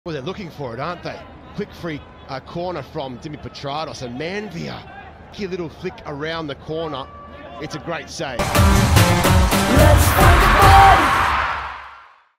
Well, they're looking for it, aren't they? Quick free corner from Dimi Petrados, and Manvia, a little flick around the corner. It's a great save.